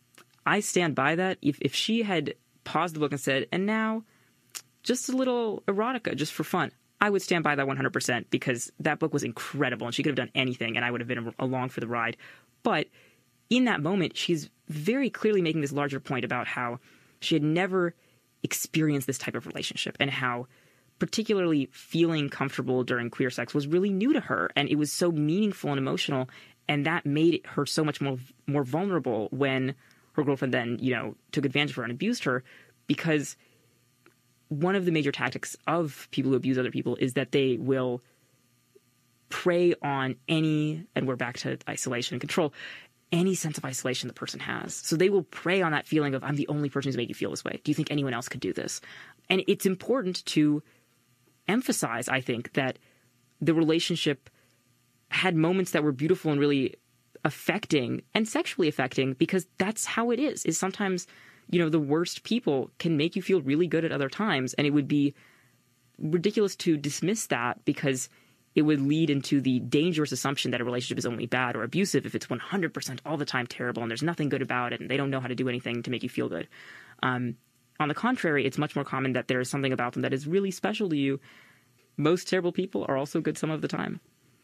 I stand by that. If she had paused the book and said, and now just a little erotica just for fun, I would stand by that 100% because that book was incredible and she could have done anything and I would have been along for the ride. But in that moment, she's very clearly making this larger point about how she had never experienced this type of relationship and how particularly feeling comfortable during queer sex was really new to her, and it was so meaningful and emotional, and that made her so much more vulnerable when her girlfriend then, you know, took advantage of her and abused her, because one of the major tactics of people who abuse other people is that they will prey on any, and we're back to isolation and control, any sense of isolation the person has. So they will prey on that feeling of, I'm the only person who's made you feel this way. Do you think anyone else could do this? And it's important to emphasize, I think, that the relationship had moments that were beautiful and really affecting and sexually affecting, because that's how it is sometimes, you know, the worst people can make you feel really good at other times. And it would be ridiculous to dismiss that because it would lead into the dangerous assumption that a relationship is only bad or abusive if it's 100% all the time terrible and there's nothing good about it and they don't know how to do anything to make you feel good. On the contrary, it's much more common that there is something about them that is really special to you. Most terrible people are also good some of the time.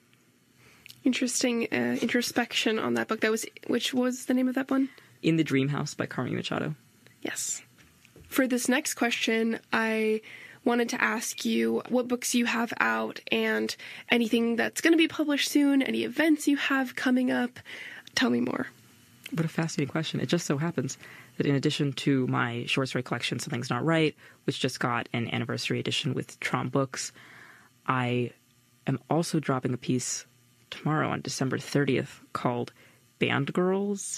Interesting introspection on that book. Which was the name of that one? In the Dream House by Carmen Machado. Yes. For this next question, I wanted to ask you what books you have out and anything that's going to be published soon, any events you have coming up. Tell me more. What a fascinating question. It just so happens that in addition to my short story collection, Something's Not Right, which just got an anniversary edition with Trom Books, I am also dropping a piece tomorrow on December 30th called Band Girls,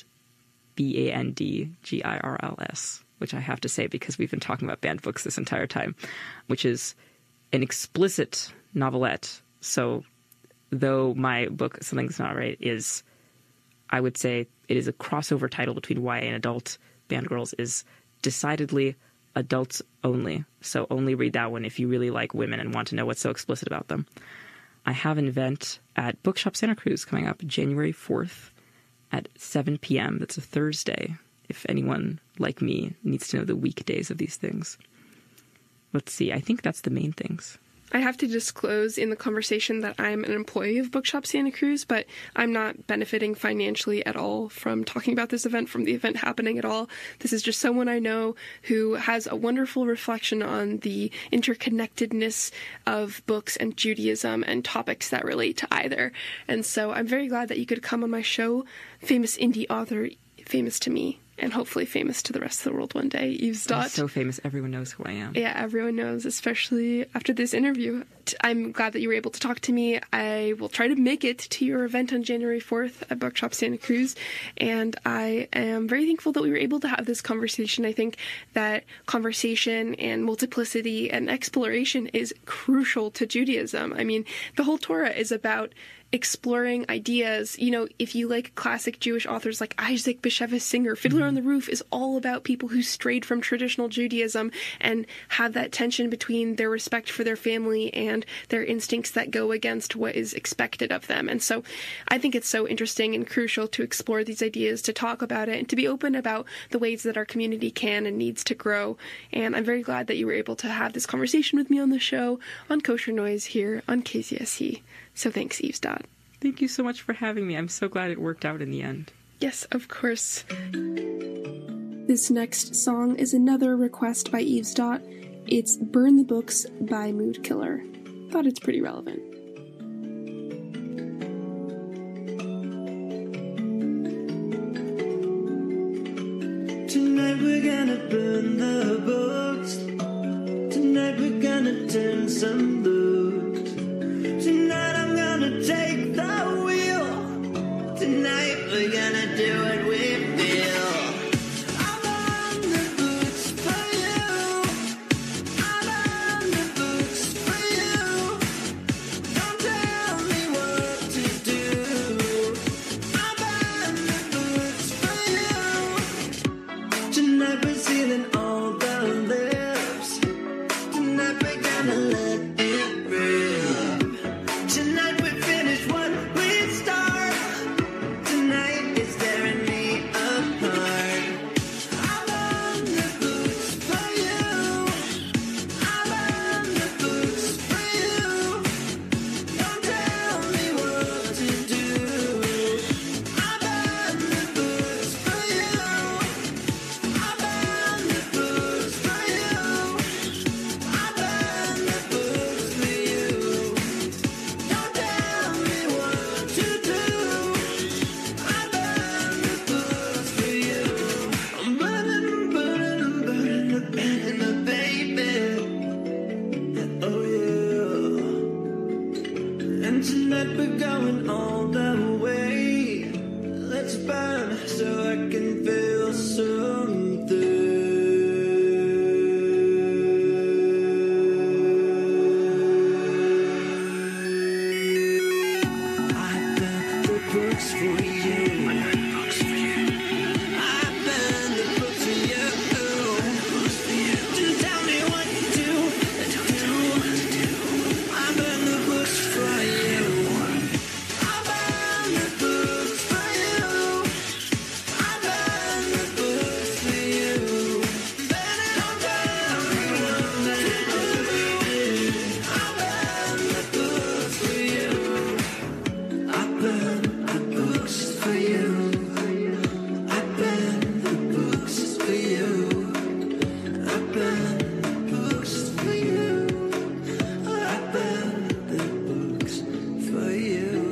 Bandgirls, which I have to say because we've been talking about banned books this entire time, which is an explicit novelette. So though my book, Something's Not Right, is, I would say, it is a crossover title between YA and adult, Band Girls is decidedly adults only. So only read that one if you really like women and want to know what's so explicit about them. I have an event at Bookshop Santa Cruz coming up January 4th at 7 p.m. That's a Thursday, if anyone like me needs to know the weekdays of these things. Let's see, I think that's the main things. I have to disclose in the conversation that I'm an employee of Bookshop Santa Cruz, but I'm not benefiting financially at all from talking about this event, from the event happening at all. This is just someone I know who has a wonderful reflection on the interconnectedness of books and Judaism and topics that relate to either. And so I'm very glad that you could come on my show, famous indie author, famous to me, and hopefully famous to the rest of the world one day, Yves. I'm so famous, everyone knows who I am. Yeah, everyone knows, especially after this interview. I'm glad that you were able to talk to me. I will try to make it to your event on January 4th at Bookshop Santa Cruz, and I am very thankful that we were able to have this conversation. I think that conversation and multiplicity and exploration is crucial to Judaism. I mean, the whole Torah is about exploring ideas. You know, if you like classic Jewish authors like Isaac Bashevis Singer, Fiddler on the Roof is all about people who strayed from traditional Judaism and have that tension between their respect for their family and their instincts that go against what is expected of them. And so I think it's so interesting and crucial to explore these ideas, to talk about it, and to be open about the ways that our community can and needs to grow. And I'm very glad that you were able to have this conversation with me on the show on Kosher Noise here on KZSC. So thanks, Yves. Thank you so much for having me. I'm so glad it worked out in the end. Yes, of course. This next song is another request by Yves. It's Burn the Books by Mood Killer. Thought it's pretty relevant. Tonight we're gonna burn the books. Tonight we're gonna turn some books. Tonight I'm gonna take the wheel. Tonight we're gonna do what we feel. I burn the books for you. I burn the books for you. Don't tell me what to do. I burn the books for you. Tonight we're sealing all the lips. Tonight we're gonna let it rip. Tonight we finish what we start. Tonight is tearing me apart. I burn the books for you. I burn the books for you. Don't tell me what to do. I burn the books for you. I burn the books for you. I burn the books for you. Don't tell me what to do. I burn the books for you. I'm burning, I'm burning, I'm burning, I'm burning the baby. Oh yeah. And tonight we're going all the way. Let's burn so I can feel something. I burn the books for you. I burn the books for you. I burn the books for you. Just tell me what to do. I burn the books for you. I burn the books for you. I burn the books for you. Don't tell me what to do. I burn the books for you. I burn the books for you. I burn the books for you. I burn the books for you. I burn the books for you.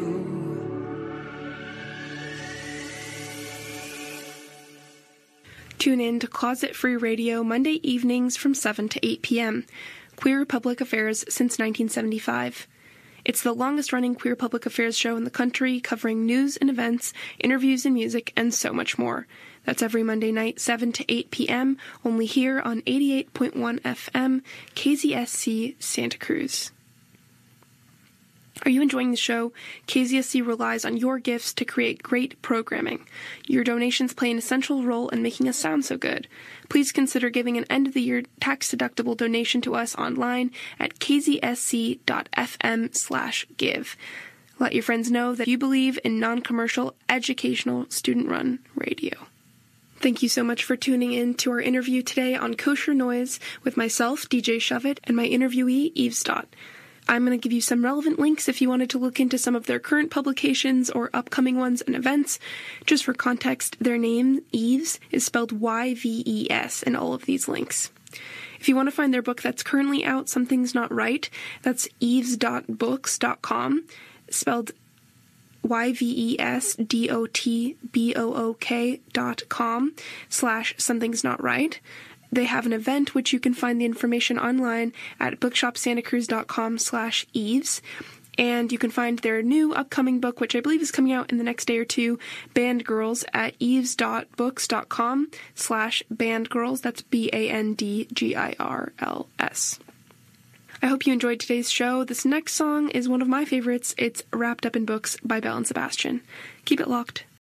Tune in to Closet Free Radio Monday evenings from 7 to 8 p.m. Queer Public Affairs since 1975. It's the longest-running queer public affairs show in the country, covering news and events, interviews and music, and so much more. That's every Monday night, 7 to 8 p.m., only here on 88.1 FM, KZSC, Santa Cruz. Are you enjoying the show? KZSC relies on your gifts to create great programming. Your donations play an essential role in making us sound so good. Please consider giving an end-of-the-year tax-deductible donation to us online at kzsc.fm/give. Let your friends know that you believe in non-commercial, educational, student-run radio. Thank you so much for tuning in to our interview today on Kosher Noise with myself, DJ Chava, and my interviewee, Yves. I'm going to give you some relevant links if you wanted to look into some of their current publications or upcoming ones and events. Just for context, their name, Yves, is spelled Y-V-E-S in all of these links. If you want to find their book that's currently out, Something's Not Right, that's yves.books.com, spelled yvesdotbook.com/something's not right. They have an event which you can find the information online at bookshopsantacruz.com/Yves. And you can find their new upcoming book, which I believe is coming out in the next day or two, Band Girls, at yves.books.com/bandgirls. That's BANDGIRLS. I hope you enjoyed today's show. This next song is one of my favorites. It's Wrapped Up in Books by Belle and Sebastian. Keep it locked.